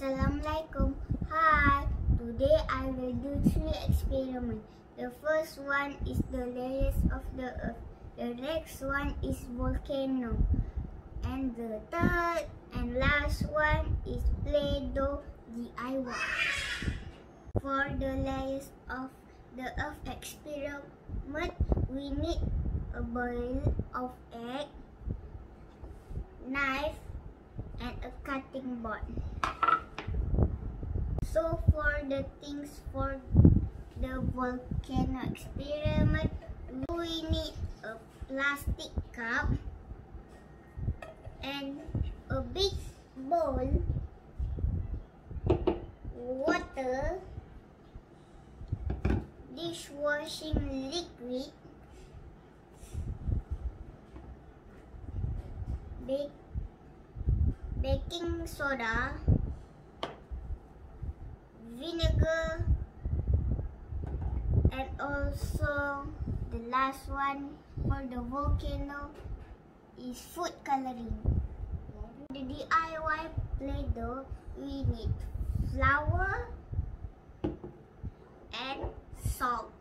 Assalamualaikum. Hi, today I will do 3 experiments. The first one is the layers of the earth. The next one is volcano. And the third and last one is Play-Doh DIY. For the layers of the earth experiment, we need a bowl of egg, knife, and a cutting board. So for the things for the volcano experiment, we need a plastic cup and a big bowl, water, dishwashing liquid, baking soda, vinegar, and also the last one for the volcano is food coloring. The DIY Play-Doh, we need flour and salt.